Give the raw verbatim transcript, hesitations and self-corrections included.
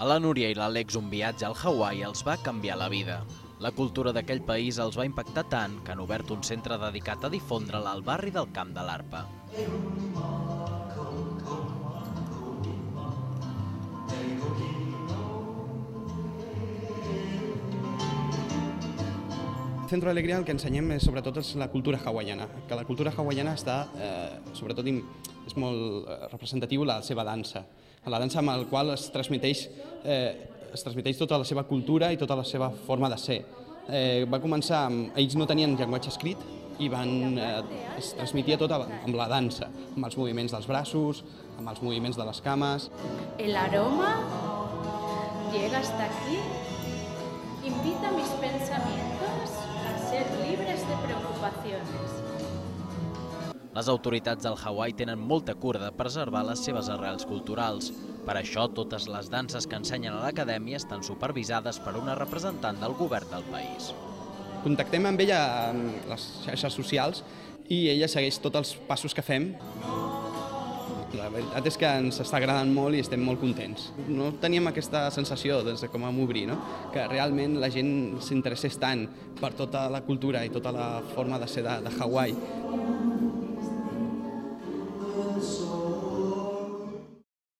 A la Núria i l'Àlex un viatge al Hawaii els va canviar la vida. La cultura d'aquell país els va impactar tant que han obert un centre dedicat a difondre'l al barri del Camp de l'Arpa. Centro Alegria el que ensenyem és, sobretot és la cultura hawaiana, que la cultura hawaiana està, eh, sobretot és molt representatiu la seva dansa, la dansa amb la qual es transmeteix, eh, es transmeteix tota la seva cultura i tota la seva forma de ser. Eh, va començar amb, ells no tenien llenguatge escrit i van, eh, es transmetia tot amb la dansa, amb els moviments dels braços, amb els moviments de les cames. El aroma llega hasta aquí, invita mis pensamientos a ser libres de preocupaciones. Les autoritats del Hawaii tenen molta cura de preservar les seves arrels culturals. Per això, totes les danses que ensenyen a l'acadèmia estan supervisades per una representant del govern del país. Contactem amb ella en les xarxes socials i ella segueix tots els passos que fem. La veritat és que ens està agradant molt i estem molt contents. No teníem aquesta sensació des de com vam obrir, no? Que realment la gent s'interessés tant per tota la cultura i tota la forma de ser de, de Hawaii.